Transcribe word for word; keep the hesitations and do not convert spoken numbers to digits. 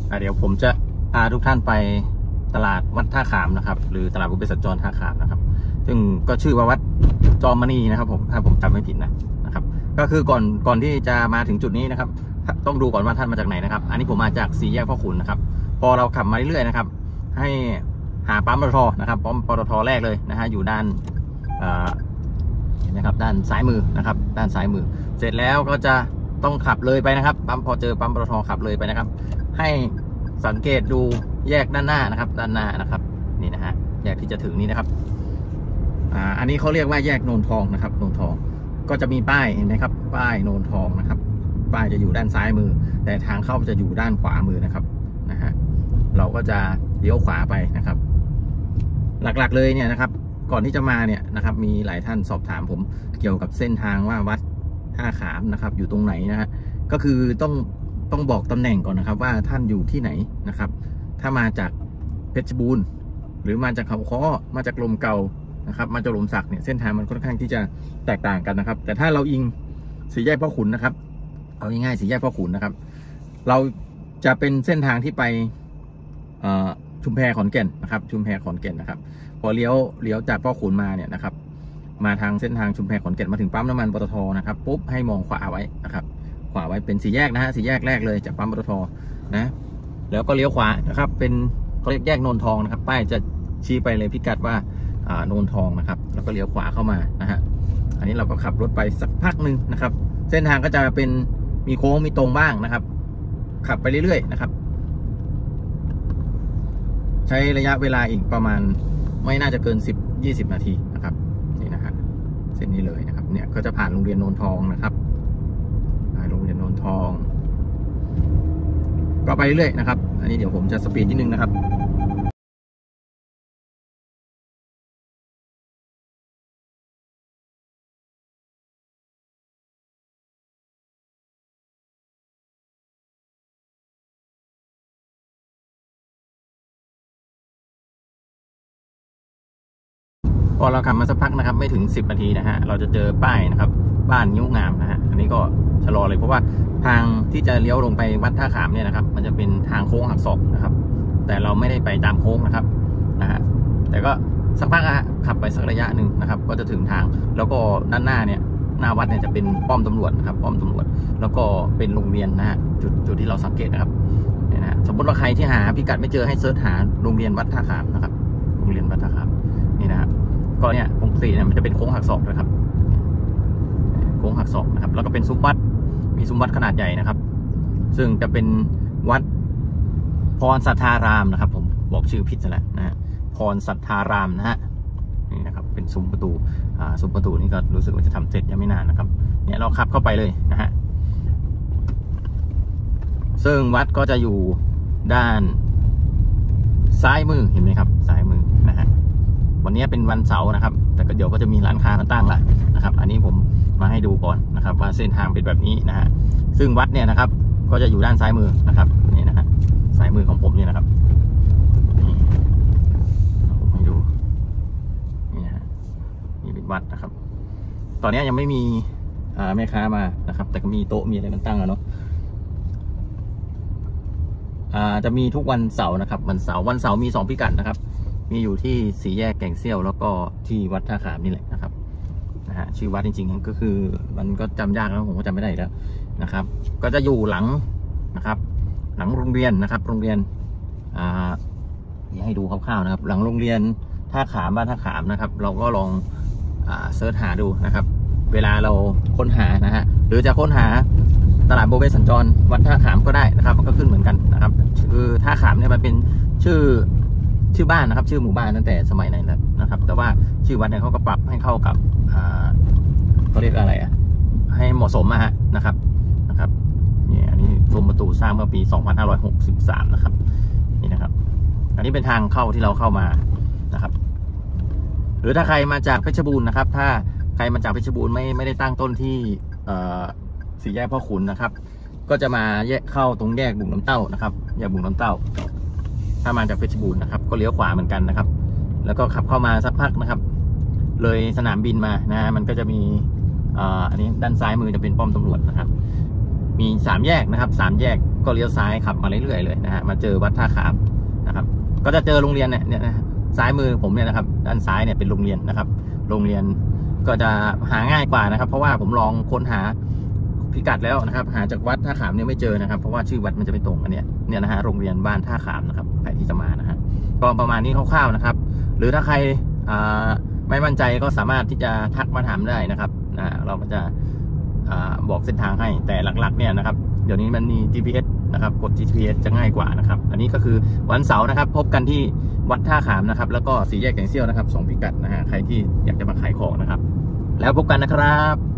เดี๋ยวผมจะพาทุกท่านไปตลาดวัดท่าขามนะครับหรือตลาดบุฟเฟ่สัญจรท่าขามนะครับซึ่งก็ชื่อว่าวัดจอมมณีนะครับผมถ้าผมจำไม่ผิดนะนะครับก็คือก่อนก่อนที่จะมาถึงจุดนี้นะครับต้องดูก่อนว่าท่านมาจากไหนนะครับอันนี้ผมมาจากสี่แยกพ่อขุนนะครับพอเราขับมาเรื่อยๆนะครับให้หาปั๊มปตทนะครับปั๊มปตทแรกเลยนะฮะอยู่ด้านเห็นไหมครับด้านซ้ายมือนะครับด้านซ้ายมือเสร็จแล้วก็จะต้องขับเลยไปนะครับปั๊มพอเจอปั๊มปตทขับเลยไปนะครับให้สังเกตดูแยกด้านหน้านะครับด้านหน้านะครับนี่นะฮะแยกที่จะถึงนี้นะครับอ่าอันนี้เขาเรียกว่าแยกโนนทองนะครับโนนทองก็จะมีป้ายเห็นไหมครับป้ายโนนทองนะครับป้ายจะอยู่ด้านซ้ายมือแต่ทางเข้าจะอยู่ด้านขวามือนะครับนะฮะเราก็จะเลี้ยวขวาไปนะครับหลักๆเลยเนี่ยนะครับก่อนที่จะมาเนี่ยนะครับมีหลายท่านสอบถามผมเกี่ยวกับเส้นทางว่าวัดท่าขามนะครับอยู่ตรงไหนนะฮะก็คือต้องต้องบอกตำแหน่งก่อนนะครับว่าท่านอยู่ที่ไหนนะครับถ้ามาจากเพชรบูรณ์หรือมาจากเขาค้อมาจากลมเก่านะครับมาจากลมสักเนี่ยเส้นทางมันค่อนข้างที่จะแตกต่างกันนะครับแต่ถ้าเราอิงสี่แยกพ่อขุนนะครับเอาง่ายๆสี่แยกพ่อขุนนะครับเราจะเป็นเส้นทางที่ไปชุมแพขอนแก่นนะครับชุมแพขอนแก่นนะครับพอเลี้ยวเลี้ยวจากพ่อขุนมาเนี่ยนะครับมาทางเส้นทางชุมแพขอนแก่นมาถึงปั๊มน้ำมันปตทนะครับปุ๊บให้มองขวาไว้นะครับขวาไว้เป็นสี่แยกนะฮะสี่แยกแรกเลยจากปั๊มปตทนะแล้วก็เลี้ยวขวานะครับเป็นเขาเรียกแยกโนนทองนะครับป้ายจะชี้ไปเลยพิกัดว่าโนนทองนะครับแล้วก็เลี้ยวขวาเข้ามานะฮะอันนี้เราก็ขับรถไปสักพักหนึ่งนะครับเส้นทางก็จะเป็นมีโค้งมีตรงบ้างนะครับขับไปเรื่อยๆนะครับใช้ระยะเวลาอีกประมาณไม่น่าจะเกินสิบ ยี่สิบนาทีนะครับนี่นะฮะเส้นนี้เลยนะครับเนี่ยก็จะผ่านโรงเรียนโนนทองนะครับโรงเรียนโนนทองก็ไปเรื่อยๆนะครับอันนี้เดี๋ยวผมจะสปีดนิดนึงนะครับพอเราขับมาสักพักนะครับไม่ถึงสิบนาทีนะฮะเราจะเจอป้ายนะครับบ้านงิ้วงามนะฮะอันนี้ก็ชะลอเลยเพราะว่าทางที่จะเลี้ยวลงไปวัดท่าขามเนี่ยนะครับมันจะเป็นทางโค้งหักศอกนะครับแต่เราไม่ได้ไปตามโค้งนะครับนะฮะแต่ก็สักพักอะขับไปสักระยะหนึ่งนะครับก็จะถึงทางแล้วก็ด้านหน้าเนี่ยหน้าวัดเนี่ยจะเป็นป้อมตำรวจนะครับป้อมตำรวจแล้วก็เป็นโรงเรียนนะฮะจุดจุดที่เราสังเกตนะครับเนี่ยนะสมมติว่าใครที่หาพิกัดไม่เจอให้เซิร์ชหาโรงเรียนวัดท่าขามนะครับโรงเรียนวัดท่าขามนี่นะครับก็เนี่ยปกติเนี่ยมันจะเป็นโค้งหักศอกนะครับโค้งหักศอกนะครับแล้วก็เป็นซุ้มวัดมีซุ้มวัดขนาดใหญ่นะครับซึ่งจะเป็นวัดพรสัทธารามนะครับผมบอกชื่อผิดซะแล้วนะฮะพรสัทธารามนะฮะนี่นะครับเป็นซุ้มประตูอ่าซุ้มประตูนี่ก็รู้สึกว่าจะทำเสร็จยังไม่นานนะครับเนี่ยเราขับเข้าไปเลยนะฮะซึ่งวัดก็จะอยู่ด้านซ้ายมือเห็นไหมครับซ้ายมือนะฮะวันนี้เป็นวันเสาร์นะครับแต่ก็เดี๋ยวก็จะมีร้านค้ามาตั้งละนะครับอันนี้ผมมาให้ดูก่อนนะครับว่าเส้นทางเป็นแบบนี้นะฮะซึ่งวัดเนี่ยนะครับก็จะอยู่ด้านซ้ายมือนะครับนี่นะฮะซ้ายมือของผมเนี่ยนะครับนี่ผมให้ดูนี่นะฮะนี่เป็นวัดนะครับตอนนี้ยังไม่มีแม่ค้ามานะครับแต่ก็มีโต๊ะมีอะไรมันตั้งแล้วเนาะจะมีทุกวันเสาร์นะครับวันเสาร์วันเสาร์มีสองพิกัดนะครับมีอยู่ที่สี่แยกแก่งเซี่ยวแล้วก็ที่วัดท่าขามนี่แหละนะครับนะฮะชื่อวัดจริงๆก็คือมันก็จำยากแล้วผมก็จำไม่ได้แล้วนะครับก็จะอยู่หลังนะครับหลังโรงเรียนนะครับโรงเรียนอ่าให้ดูคร่าวๆนะครับหลังโรงเรียนท่าขามบ้านท่าขามนะครับเราก็ลองอ่าเสิร์ชหาดูนะครับเวลาเราค้นหานะฮะหรือจะค้นหาตลาดโบเบสัญจรวัดท่าขามก็ได้นะครับมันก็ขึ้นเหมือนกันนะครับคือท่าขามเนี่ยมันเป็นชื่อชื่อบ้านนะครับชื่อหมู่บ้านตั้งแต่สมัยไหนแล้วนะครับแต่ว่าชื่อวัดเนี่ยเขาก็ปรับให้เข้ากับเขาเรียกอะไรอ่ะให้เหมาะสมนะฮะนะครับนะครับนี่อันนี้ซุ้มประตูสร้างเมื่อปีสองพันห้าร้อยหกสิบสามนะครับนี่นะครับอันนี้เป็นทางเข้าที่เราเข้ามานะครับหรือถ้าใครมาจากเพชรบูรณ์นะครับถ้าใครมาจากเพชรบูรณ์ไม่ไม่ได้ตั้งต้นที่สี่แยกพ่อขุนนะครับก็จะมาแยกเข้าตรงแยกบุ่งน้ำเต้านะครับแยกบุ่งน้ำเต้าถ้ามาจากเพชรบูรณ์นะครับก็เลี้ยวขวาเหมือนกันนะครับแล้วก็ขับเข้ามาสักพักนะครับเลยสนามบินมานะมันก็จะมีอันนี้ด้านซ้ายมือจะเป็นป้อมตำรวจนะครับมีสามแยกนะครับสามแยกก็เลี้ยวซ้ายขับมาเรื่อยๆเลยนะฮะมาเจอวัดท่าขามนะครับก็จะเจอโรงเรียนเนี่ยเนี่ยนะซ้ายมือผมเนี่ยนะครับด้านซ้ายเนี่ยเป็นโรงเรียนนะครับโรงเรียนก็จะหาง่ายกว่านะครับเพราะว่าผมลองค้นหาพิกัดแล้วนะครับหาจากวัดท่าขามเนี่ยไม่เจอนะครับเพราะว่าชื่อวัดมันจะไม่ตรงกันเนี่ยเนี่ยนะฮะโรงเรียนบ้านท่าขามนะครับใครที่จะมานะฮะก็ประมาณนี้คร่าวๆนะครับหรือถ้าใครไม่มั่นใจก็สามารถที่จะทักมาถามได้นะครับนะเราก็จะบอกเส้นทางให้แต่หลักๆเนี่ยนะครับเดี๋ยวนี้มันมี จี พี เอส นะครับกด จี พี เอส จะง่ายกว่านะครับอันนี้ก็คือวันเสาร์นะครับพบกันที่วัดท่าขามนะครับแล้วก็สี่แยกแก่งเซี่ยวนะครับสองพิกัดนะฮะใครที่อยากจะมาขายของนะครับแล้วพบกันนะครับ